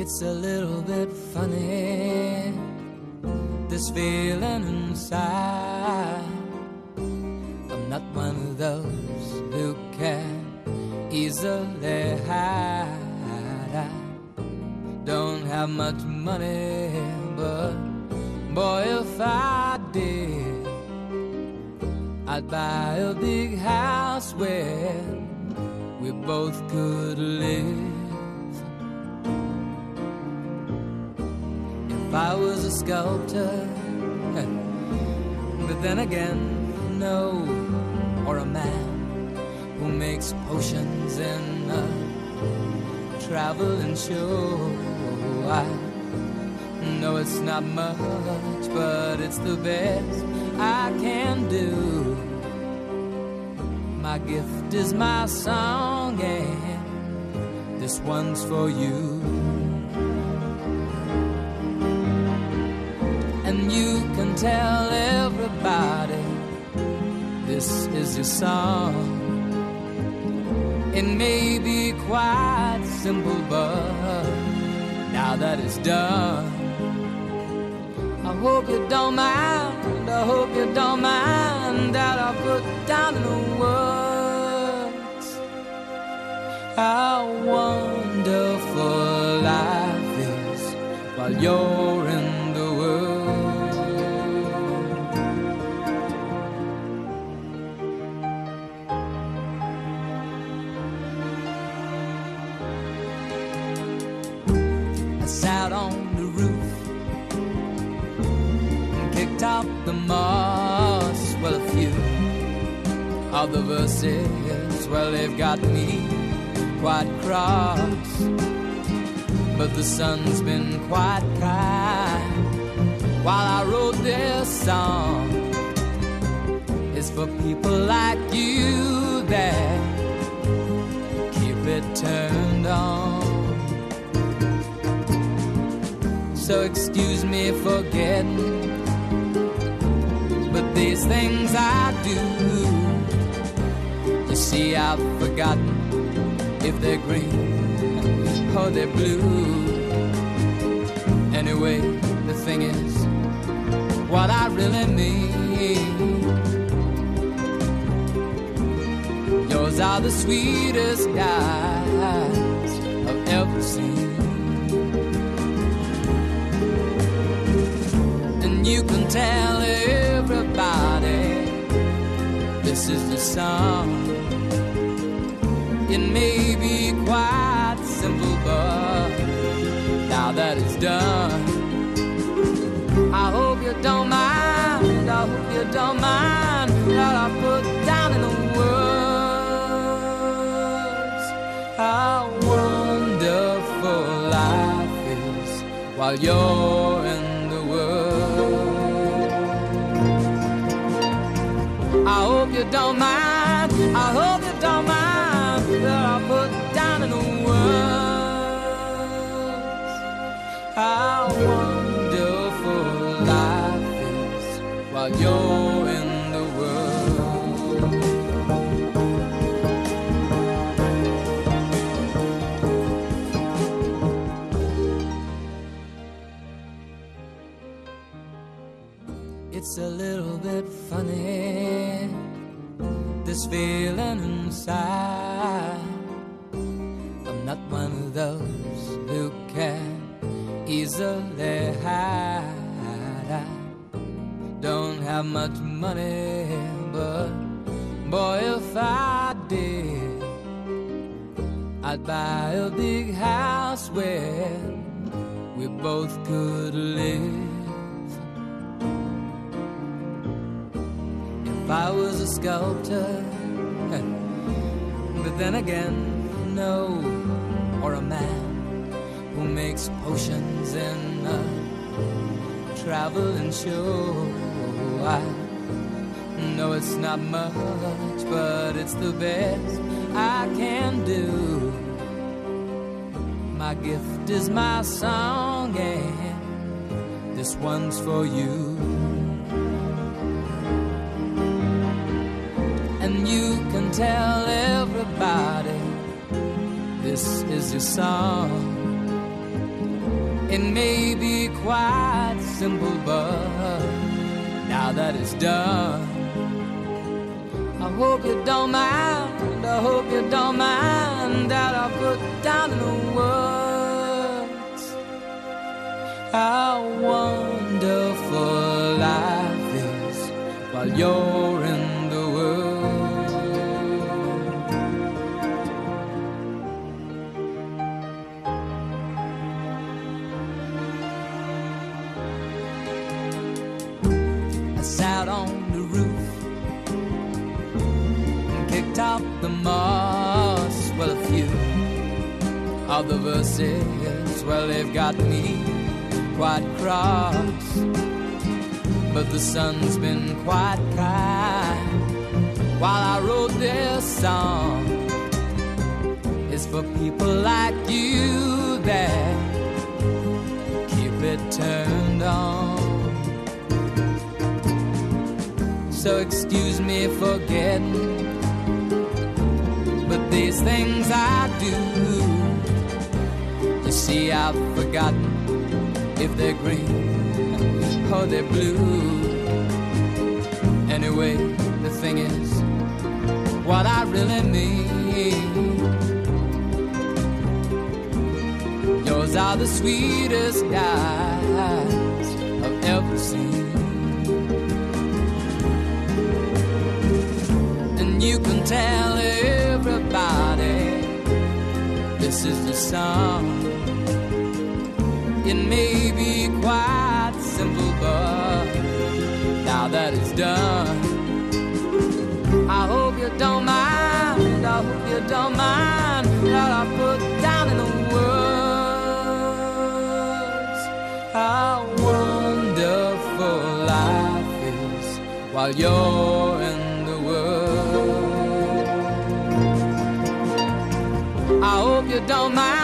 It's a little bit funny, this feeling inside. I'm not one of those who can easily hide. I don't have much money, but boy, if I did, I'd buy a big house where we both could live. If I was a sculptor, but then again, no, or a man who makes potions in a traveling show. I know it's not much, but it's the best I can do. My gift is my song, and this one's for you. And you can tell everybody this is your song. It may be quite simple, but now that it's done, I hope you don't mind, I hope you don't mind that I put down in the words how wonderful life is while you're in the world. I sat on the roof and picked out the moss. Well, a few of the verses, well, they've got me quite cross. But the sun's been quite kind while I wrote this song. It's for people like you that keep it turned on. So excuse me for getting, but these things I do, you see, I've forgotten if they're green or they're blue. Anyway, the thing is, what I really mean, yours are the sweetest eyes I've ever seen. And you can tell everybody this is the song. It may be quite simple, but now that it's done, I hope you don't mind, I hope you don't mind that I put down in the words how wonderful life is while you're in the world. I hope you don't mind, I hope you don't mind that I put down in the words how wonderful life is while you're in the world. It's a little bit funny, this feeling inside. I'm not one of those who can easily hide. I don't have much money, but boy, if I did, I'd buy a big house where we both could live. If I was a sculptor, but then again, no, or a man who makes potions in a traveling show. I know it's not much, but it's the best I can do. My gift is my song, and this one's for you. And you can tell everybody this is your song. It may be quite simple, but now that it's done, I hope you don't mind, I hope you don't mind that I put down in the words how wonderful life is while you're in the world. I sat on the roof and kicked out the moss. Well, a few of the verses, well, they've got me quite cross, but the sun's been quite kind while I wrote this song. It's for people like you that keep it turned on. So excuse me for getting, but these things I do, you see, I've forgotten if they're green or they're blue. Anyway, the thing is, what I really mean, yours are the sweetest eyes I've ever seen. And you can tell everybody this is the song. It may be quite simple, but now that it's done, I hope you don't mind, I hope you don't mind that I put down in the words how wonderful life is while you're in the world. I hope you don't mind.